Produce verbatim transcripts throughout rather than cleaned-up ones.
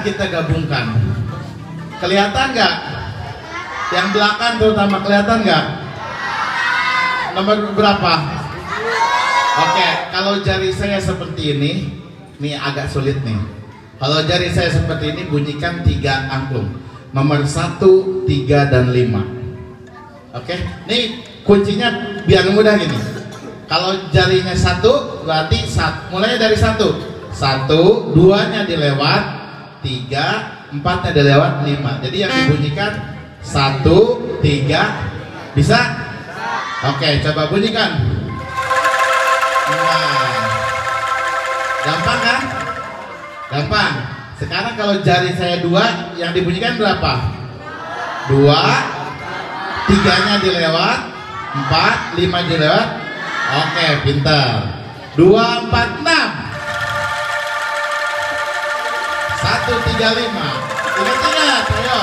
kita gabungkan. Kelihatan nggak? Yang belakang terutama kelihatan nggak? Nomor berapa? Oke, kalau jari saya seperti ini, nih agak sulit nih. Kalau jari saya seperti ini, bunyikan tiga angklung. Nomor satu, tiga, dan lima. Oke, nih kuncinya biar mudah gini. Kalau jarinya satu, berarti satu. Mulainya dari satu. Satu, duanya dilewat, tiga, empatnya dilewat, lima. Jadi yang dibunyikan satu, tiga, bisa? Oke, coba bunyikan. Nah, gampang kan? Gampang. Sekarang kalau jari saya dua, yang dibunyikan berapa? Dua, tiganya dilewat, empat, lima dilewat. Oke, pintar. Dua, empat, enam. Satu, tiga, lima. Ingat-ingat, ayo.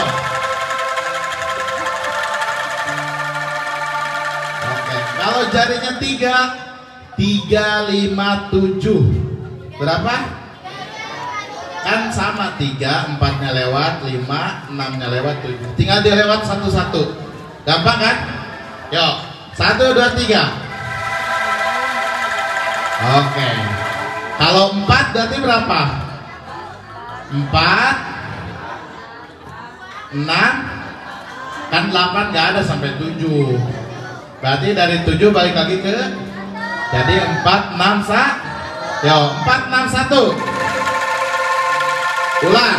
Oke, kalau jarinya tiga, tiga, lima, tujuh. Berapa? Kan sama, tiga, empatnya lewat, lima, enamnya lewat, tujuh. Tinggal dia lewat satu-satu. Gampang kan? Yuk, satu, dua, tiga. Oke. Kalau empat berarti berapa? Empat, enam, kan delapan nggak ada sampai tujuh. Berarti dari tujuh balik lagi ke, jadi empat, enam, sa. Yuk, empat, enam, satu. Ulang.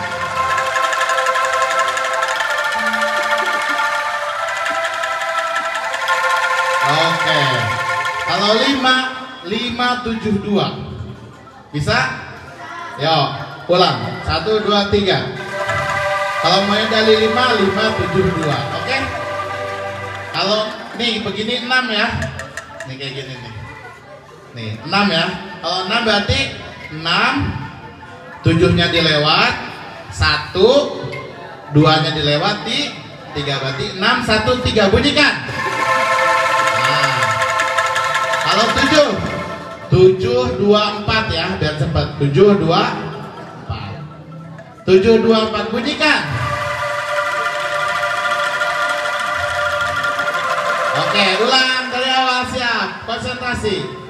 Oke. Kalau lima, lima, tujuh, dua. Bisa? Yo, ulang. Satu, dua, tiga. Kalau mau dari lima, lima, tujuh, dua. Oke? Kalau nih begini enam ya. Nih kayak gini nih. Nih, enam ya. Kalau enam berarti enam, tujuhnya dilewat, satu, duanya dilewati, tiga berarti enam, satu, tiga. Bunyikan. Nah, kalau tujuh, tujuh, dua, empat ya, biar cepat. Tujuh, dua, empat. Tujuh, dua, empat. Bunyikan. Oke, ulang dari awal, siap. Konsentrasi.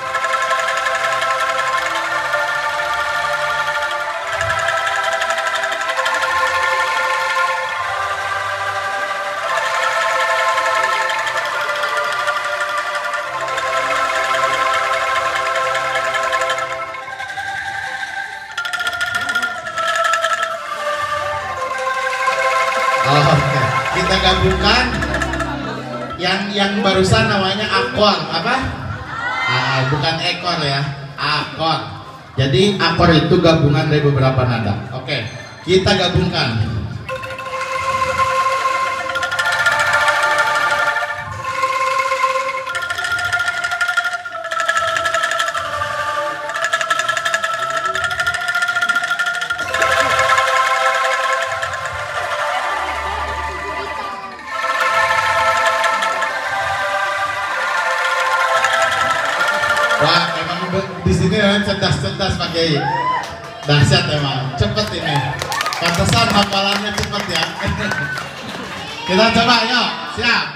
Oke, kita gabungkan yang yang barusan namanya akor apa? Ah, bukan ekor ya, akor. Jadi akor itu gabungan dari beberapa nada. Oke, kita gabungkan. Wah, emang di sini memang cerdas-cerdas pakai dahsyat emang, cepet ini. Pantesan hafalannya cepet ya. Kita coba, yuk, siap.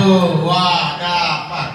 Wah, dapat.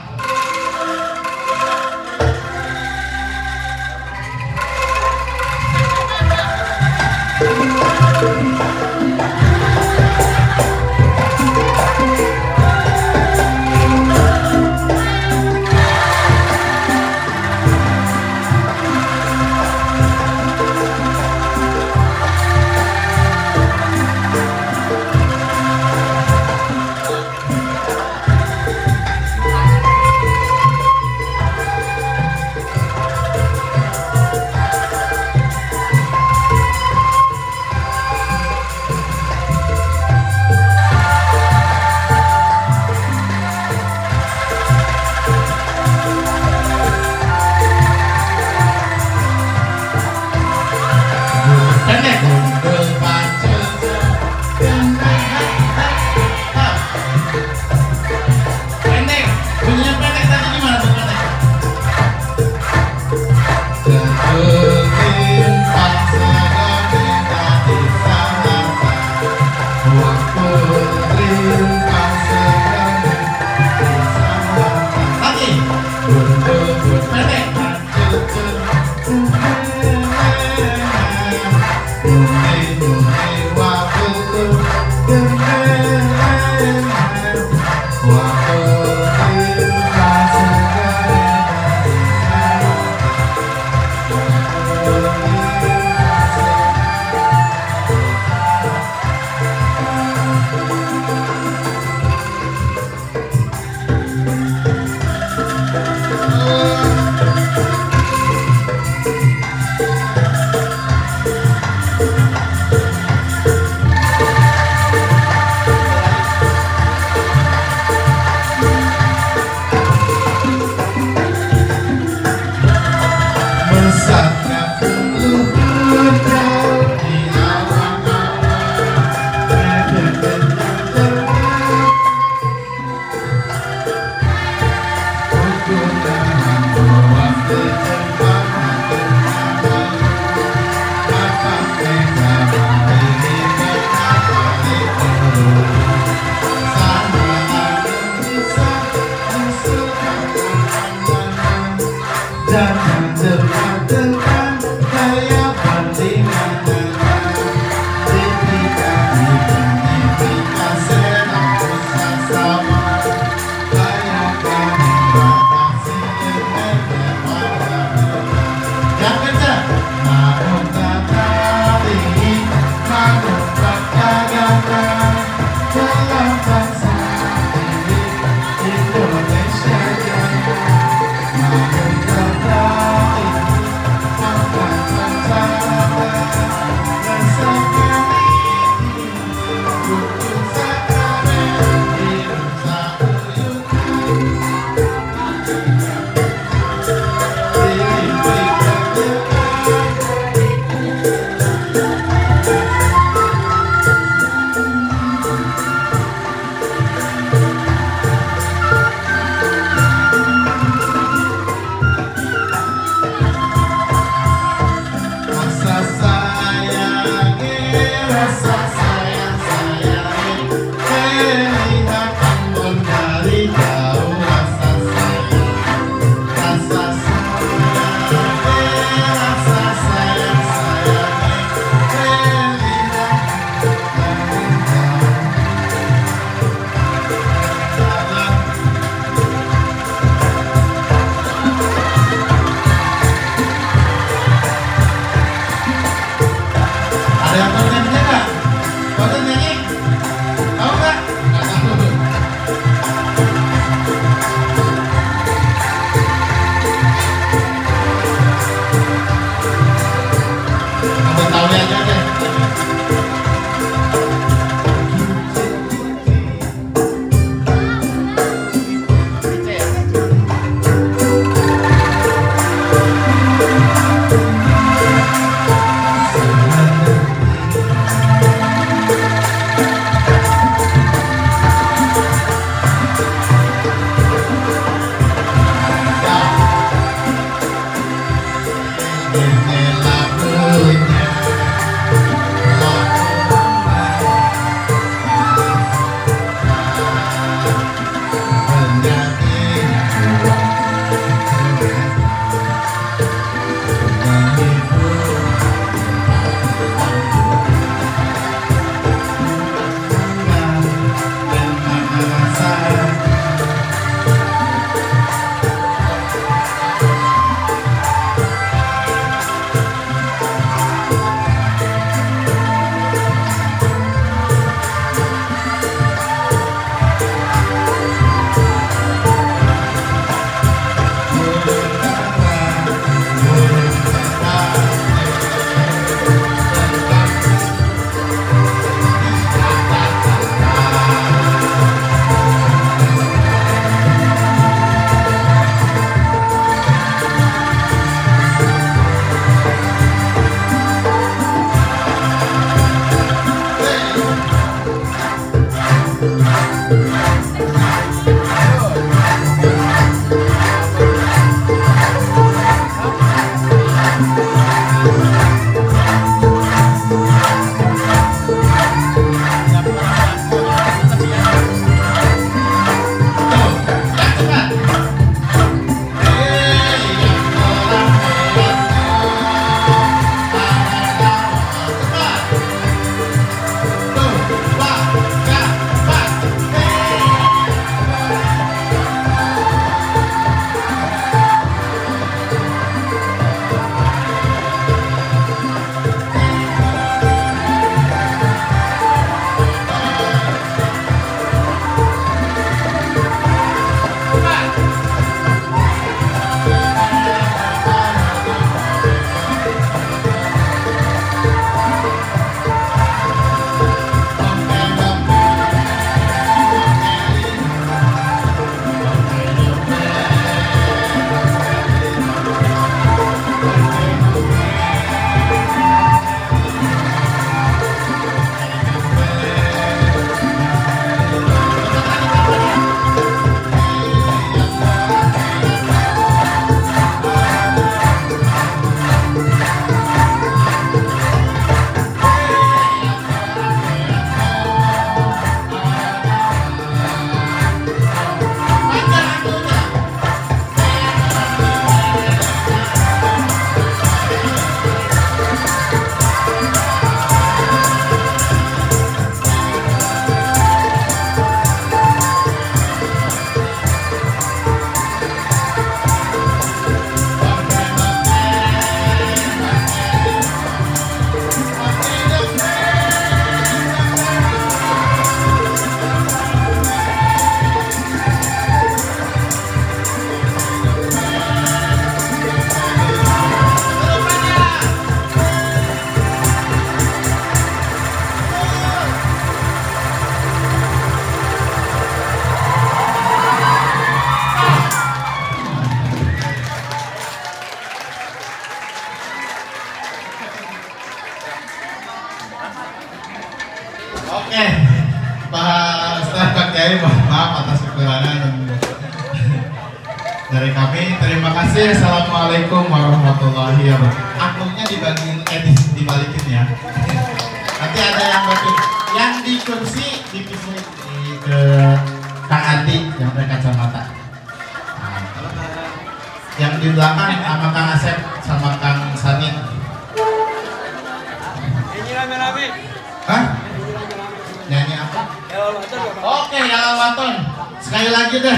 Ada yang kontennya nggak? Oke, Pak Ustaz, Pak Kiai, mohon maaf atas kekurangan dari kami. Terima kasih. Assalamualaikum warahmatullahi wabarakatuh. Akunnya dibagiin, eh dibalikin ya. Nanti ada yang bantu. Yang di kursi dipisahin ke Kang Ati yang pakai kacamata. Nah, yang di belakang sama Kang Asep sama Kang Sani. Nyanyi rame-rame. Hah? Nyanyi apa? Oke, yang Waton. Sekali lagi deh.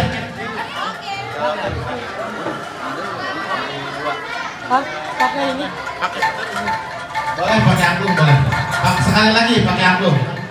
Hah? Pakai ini? Boleh pakai angklung boleh. Sekali lagi pakai angklung.